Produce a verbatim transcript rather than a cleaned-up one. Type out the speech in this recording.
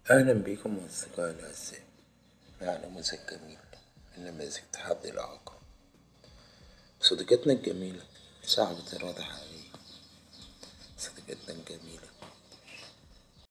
أهلا بكم أصدقائي الأعزاء مع نموذج جميل من نماذج تحدي الإعاقة. صديقتنا الجميلة صاحبة إرادة حقيقية